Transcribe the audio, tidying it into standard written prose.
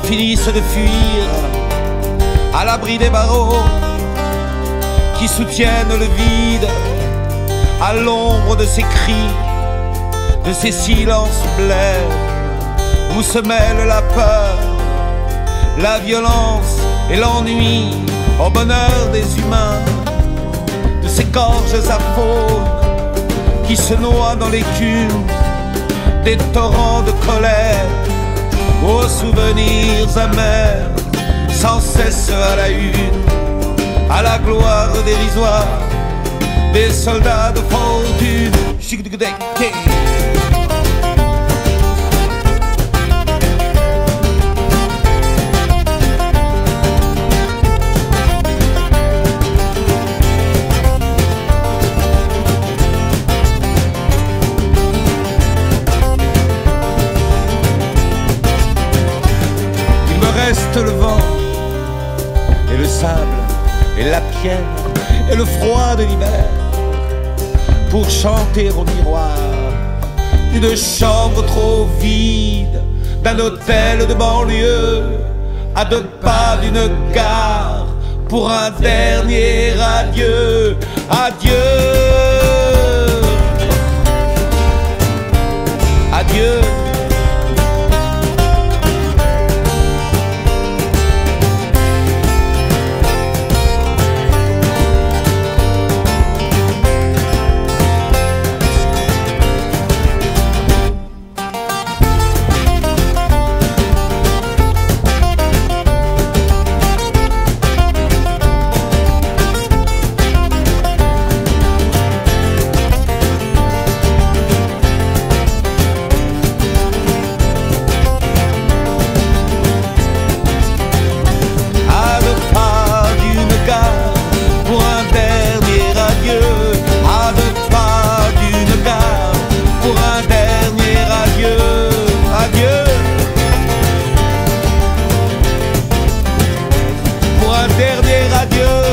finissent de fuir à l'abri des barreaux qui soutiennent le vide, à l'ombre de ces cris, de ces silences blêmes où se mêlent la peur, la violence et l'ennui au bonheur des humains, de ces gorges à faune qui se noient dans l'écume des torrents de colère, aux souvenirs amers, sans cesse à la une, à la gloire dérisoire des soldats de fortune. Reste le vent et le sable et la pierre et le froid de l'hiver pour chanter au miroir d'une chambre trop vide, d'un hôtel de banlieue à 2 pas d'une gare pour un dernier adieu. Adieu, adieu. Dernier adieu.